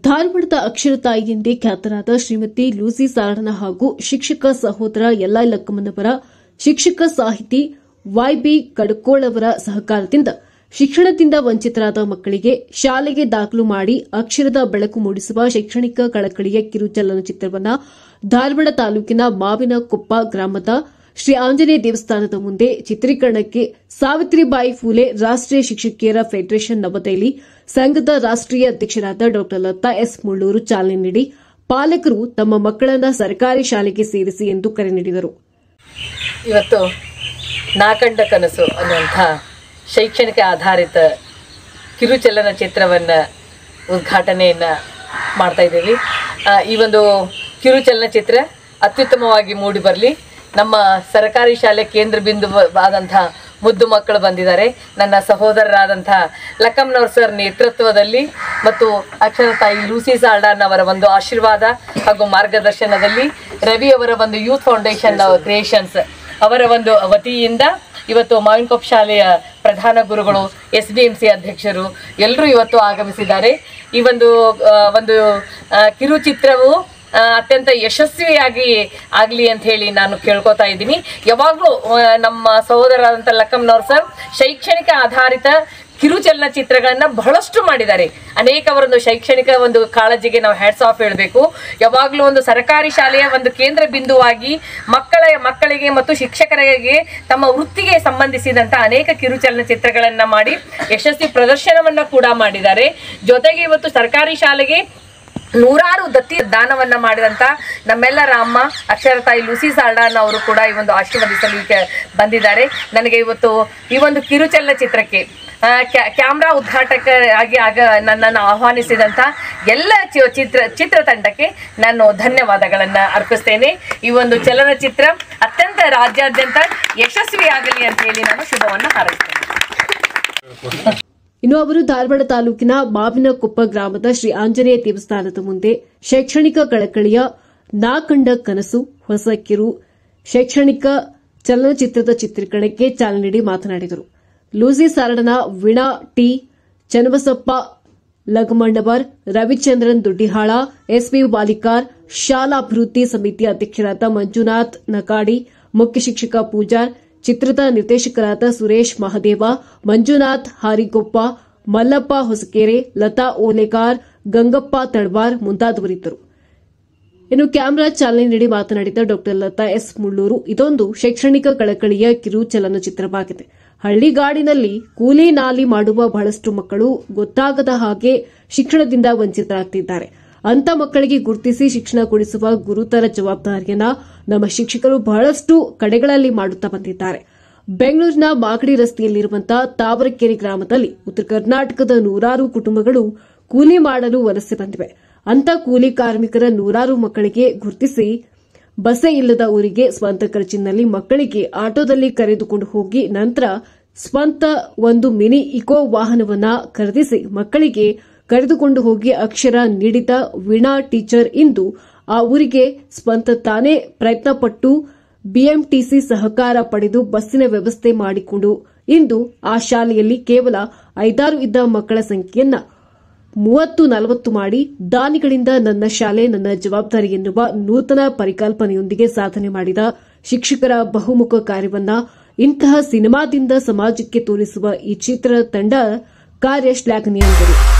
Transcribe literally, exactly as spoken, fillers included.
ಧಾರವಾಡದ ಅಕ್ಷರ ತಾಯಿ ಎಂದೇ ಖ್ಯಾತರಾದ ಶ್ರೀಮತಿ ಲೂಸಿ ಸಾರಣ ಹಾಗೂ ಶಿಕ್ಷಕ ಸಹೋದರ ಯಲ್ಲಾಯ್ ಲಕ್ಕಮ್ಮನವರ ಶಿಕ್ಷಕ ಸಾಹಿತಿ ವೈಬಿ ಕಡಕೋಳ್ ಅವರ ಸಹಕಾರದಿಂದ ಶಿಕ್ಷಣದಿಂದ ವಂಚಿತರಾದ ಮಕ್ಕಳಿಗೆ ಶಾಲೆಗೆ ದಾಖಲು ಮಾಡಿ ಅಕ್ಷರದ ಬೆಳಕು ಮೂಡಿಸುವ ಶೈಕ್ಷಣಿಕ ಕಳಕಳಿಯ ಕಿರು ಚಲನಚಿತ್ರವನ್ನು ಧಾರವಾಡ ತಾಲೂಕಿನ ಮಾವಿನಕೊಪ್ಪ ಗ್ರಾಮದ ಶ್ರೀ ಆಂಜನೇಯ ದೇವಸ್ಥಾನದ ಮುಂದೆ ಚಿತ್ರೀಕರಣಕ್ಕೆ ಸಾವಿತ್ರಿಬಾಯಿ ಫೂಲೆ ರಾಷ್ಟೀಯ ಶಿಕ್ಷಕಿಯರ ಫೆಡರೇಷನ್ ನವದೆಹಲಿ ಸಂಘದ ರಾಷ್ಟೀಯ ಅಧ್ಯಕ್ಷರಾದ ಡಾ ಲತಾ ಎಸ್ ಮುಳ್ಳೂರು ಚಾಲನೆ ನೀಡಿ ಪಾಲಕರು ತಮ್ಮ ಮಕ್ಕಳನ್ನು ಸರ್ಕಾರಿ ಶಾಲೆಗೆ ಸೇರಿಸಿ ಎಂದು ಕರೆ ನೀಡಿದರು. ಇವತ್ತು ನಾಕಂಡ ಕನಸು ಅನ್ನುವಂಥ ಶೈಕ್ಷಣಿಕ ಆಧಾರಿತ ಕಿರು ಚಲನಚಿತ್ರವನ್ನು ಉದ್ಘಾಟನೆಯನ್ನು ಮಾಡ್ತಾ ಇದ್ದೀವಿ. ಈ ಒಂದು ಕಿರು ಚಲನಚಿತ್ರ ಅತ್ಯುತ್ತಮವಾಗಿ ಮೂಡಿ ಬರಲಿ. ನಮ್ಮ ಸರ್ಕಾರಿ ಶಾಲೆ ಕೇಂದ್ರ ಬಿಂದುವಾದಂಥ ಮುದ್ದು ಮಕ್ಕಳು ಬಂದಿದ್ದಾರೆ. ನನ್ನ ಸಹೋದರರಾದಂಥ ಲಕ್ಕಮ್ಮನವ್ರ ಸರ್ ನೇತೃತ್ವದಲ್ಲಿ ಮತ್ತು ಅಕ್ಷರ ತಾಯಿ ಲೂಸಿ ಸಾಲ್ಡನ್ ಅವರ ಒಂದು ಆಶೀರ್ವಾದ ಹಾಗೂ ಮಾರ್ಗದರ್ಶನದಲ್ಲಿ ರವಿ ಅವರ ಒಂದು ಯೂತ್ ಫೌಂಡೇಶನ್ ಕ್ರಿಯೇಷನ್ಸ್ ಅವರ ಒಂದು ವತಿಯಿಂದ ಇವತ್ತು ಮಾವಿನಕೊಪ್ಪ ಶಾಲೆಯ ಪ್ರಧಾನ ಗುರುಗಳು, ಎಸ್ ಬಿ ಎಂ ಸಿ ಅಧ್ಯಕ್ಷರು ಎಲ್ಲರೂ ಇವತ್ತು ಆಗಮಿಸಿದ್ದಾರೆ. ಈ ಒಂದು ಒಂದು ಕಿರುಚಿತ್ರವು ಅತ್ಯಂತ ಯಶಸ್ವಿಯಾಗಿ ಆಗಲಿ ಅಂತ ಹೇಳಿ ನಾನು ಕೇಳ್ಕೊತಾ ಇದ್ದೀನಿ. ಯಾವಾಗಲೂ ನಮ್ಮ ಸಹೋದರರಾದಂಥ ಲಕ್ಕಮ್ಮನವ್ರ ಸರ್ ಶೈಕ್ಷಣಿಕ ಆಧಾರಿತ ಕಿರು ಚಲನಚಿತ್ರಗಳನ್ನು ಬಹಳಷ್ಟು ಮಾಡಿದ್ದಾರೆ. ಅನೇಕ ಅವರೊಂದು ಶೈಕ್ಷಣಿಕ ಒಂದು ಕಾಳಜಿಗೆ ನಾವು ಹ್ಯಾಟ್ಸ್ ಆಫ್ ಹೇಳಬೇಕು. ಯಾವಾಗಲೂ ಒಂದು ಸರ್ಕಾರಿ ಶಾಲೆಯ ಒಂದು ಕೇಂದ್ರ ಬಿಂದುವಾಗಿ ಮಕ್ಕಳ ಮಕ್ಕಳಿಗೆ ಮತ್ತು ಶಿಕ್ಷಕರಿಗೆ ತಮ್ಮ ವೃತ್ತಿಗೆ ಸಂಬಂಧಿಸಿದಂಥ ಅನೇಕ ಕಿರು ಚಲನಚಿತ್ರಗಳನ್ನು ಮಾಡಿ ಯಶಸ್ವಿ ಪ್ರದರ್ಶನವನ್ನು ಕೂಡ ಮಾಡಿದ್ದಾರೆ. ಜೊತೆಗೆ ಇವತ್ತು ಸರ್ಕಾರಿ ಶಾಲೆಗೆ ನೂರಾರು ದತ್ತಿ ದಾನವನ್ನ ಮಾಡಿದಂತ ನಮ್ಮೆಲ್ಲರ ಅಮ್ಮ ಅಕ್ಷರ ತಾಯಿ ಲೂಸಿ ಸಾಲ್ಡನ್ ಅವರು ಕೂಡ ಈ ಒಂದು ಆಶೀರ್ವದಿಸಲಿಕ್ಕೆ ಬಂದಿದ್ದಾರೆ. ನನಗೆ ಇವತ್ತು ಈ ಒಂದು ಕಿರು ಚಲನಚಿತ್ರಕ್ಕೆ ಕ್ಯಾಮ್ರಾ ಉದ್ಘಾಟಕ ಆಗಿ ಆಗ ನನ್ನನ್ನು ಆಹ್ವಾನಿಸಿದಂಥ ಎಲ್ಲ ಚಿತ್ರ ಚಿತ್ರತಂಡಕ್ಕೆ ನಾನು ಧನ್ಯವಾದಗಳನ್ನು ಅರ್ಪಿಸ್ತೇನೆ. ಈ ಒಂದು ಚಲನಚಿತ್ರ ಅತ್ಯಂತ ರಾಜ್ಯಾದ್ಯಂತ ಯಶಸ್ವಿಯಾಗಲಿ ಅಂತ ಹೇಳಿ ನಾನು ಶುಭವನ್ನು ಹಾರೈಸ್ತೇನೆ. ಇನ್ನು ಅವರು ಧಾರವಾಡ ತಾಲೂಕಿನ ಮಾವಿನಕೊಪ್ಪ ಗ್ರಾಮದ ಶ್ರೀ ಆಂಜನೇಯ ದೇವಸ್ಥಾನದ ಮುಂದೆ ಶೈಕ್ಷಣಿಕ ಕಳಕಳಿಯ ನಾಕಂಡ ಕನಸು ಹೊಸ ಕಿರು ಶೈಕ್ಷಣಿಕ ಚಲನಚಿತ್ರದ ಚಿತ್ರೀಕರಣಕ್ಕೆ ಚಾಲನೆ ನೀಡಿ ಮಾತನಾಡಿದರು. Lucy Saradana Veena T, Channabasappa Lagamannavar, Ravichandran Duddihala, SP Balikar, ಶಾಲಾ ಅಭಿವೃದ್ಧಿ ಸಮಿತಿ ಅಧ್ಯಕ್ಷರಾದ ಮಂಜುನಾಥ್ ನಕಾಡಿ, ಮುಖ್ಯ ಶಿಕ್ಷಕ ಪೂಜಾರ್, ಚಿತ್ರದ ನಿರ್ದೇಶಕರಾದ ಸುರೇಶ್ ಮಹದೇವ, ಮಂಜುನಾಥ್ ಹಾರಿಗೊಪ್ಪ, ಮಲ್ಲಪ್ಪ ಹೊಸಕೆರೆ, ಲತಾ ಓಲೆಗಾರ್, ಗಂಗಪ್ಪ ತಳವಾರ್ ಮುಂತಾದವರಿದ್ದರು. ಇನ್ನು ಕ್ಯಾಮೆರಾ ಚಾಲನೆ ನೀಡಿ ಮಾತನಾಡಿದ ಡಾ ಲತಾ ಎಸ್ ಮುಳ್ಳೂರು, ಇದೊಂದು ಶೈಕ್ಷಣಿಕ ಕಳಕಳಿಯ ಕಿರು ಚಲನಚಿತ್ರವಾಗಿದೆ. ಹಳ್ಳಿಗಾಡಿನಲ್ಲಿ ಕೂಲಿ ನಾಲಿ ಮಾಡುವ ಬಹಳಷ್ಟು ಮಕ್ಕಳು ಗೊತ್ತಾಗದ ಹಾಗೆ ಶಿಕ್ಷಣದಿಂದ ವಂಚಿತರಾಗುತ್ತಿದ್ದಾರೆ. ಅಂತ ಮಕ್ಕಳಿಗೆ ಗುರುತಿಸಿ ಶಿಕ್ಷಣ ಕೊಡಿಸುವ ಗುರುತರ ಜವಾಬ್ದಾರಿಯನ್ನ ನಮ್ಮ ಶಿಕ್ಷಕರು ಬಹಳಷ್ಟು ಕಡೆಗಳಲ್ಲಿ ಮಾಡುತ್ತಾ ಬಂದಿದ್ದಾರೆ. ಬೆಂಗಳೂರಿನ ಮಾಗಡಿ ರಸ್ತೆಯಲ್ಲಿರುವಂತಹ ತಾವರಕೆರೆ ಗ್ರಾಮದಲ್ಲಿ ಉತ್ತರ ಕರ್ನಾಟಕದ ನೂರಾರು ಕುಟುಂಬಗಳು ಕೂಲಿ ಮಾಡಲು ವಲಸೆ ಬಂದಿವೆ. ಅಂತ ಕೂಲಿ ಕಾರ್ಮಿಕರ ನೂರಾರು ಮಕ್ಕಳಿಗೆ ಗುರುತಿಸಿ ಬಸ್ಸೇ ಇಲ್ಲದ ಊರಿಗೆ ಸ್ವಂತ ಖರ್ಚಿನಲ್ಲಿ ಮಕ್ಕಳಿಗೆ ಆಟೋದಲ್ಲಿ ಕರೆದುಕೊಂಡು ಹೋಗಿ ನಂತರ ಸ್ವಂತ ಒಂದು ಮಿನಿ ಇಕೋ ವಾಹನವನ್ನ ಖರೀದಿಸಿ ಮಕ್ಕಳಿಗೆ ಕರೆದುಕೊಂಡು ಹೋಗಿ ಅಕ್ಷರ ನೀಡಿದ ವೀಣಾ ಟೀಚರ್ ಇಂದು ಆ ಊರಿಗೆ ಸ್ವಂತ ತಾನೇ ಪ್ರಯತ್ನಪಟ್ಟು ಬಿಎಂಟಿಸಿ ಸಹಕಾರ ಪಡೆದು ಬಸ್ಸಿನ ವ್ಯವಸ್ಥೆ ಮಾಡಿಕೊಂಡು ಇಂದು ಆ ಶಾಲೆಯಲ್ಲಿ ಕೇವಲ ಐದಾರು ಇದ್ದ ಮಕ್ಕಳ ಸಂಖ್ಯೆಯನ್ನ ಮೂವತ್ತು ನಲವತ್ತು ಮಾಡಿ ದಾನಿಗಳಿಂದ ನನ್ನ ಶಾಲೆ ನನ್ನ ಜವಾಬ್ದಾರಿ ಎನ್ನುವ ನೂತನ ಪರಿಕಲ್ಪನೆಯೊಂದಿಗೆ ಸಾಧನೆ ಮಾಡಿದ ಶಿಕ್ಷಕರ ಬಹುಮುಖ ಕಾರ್ಯವನ್ನ ಇಂತಹ ಸಿನಿಮಾದಿಂದ ಸಮಾಜಕ್ಕೆ ತೋರಿಸುವ ಈ ಚಿತ್ರ ತಂಡ ಕಾರ್ಯ ಶ್ಲಾಘನೀಯ ಎಂದರು.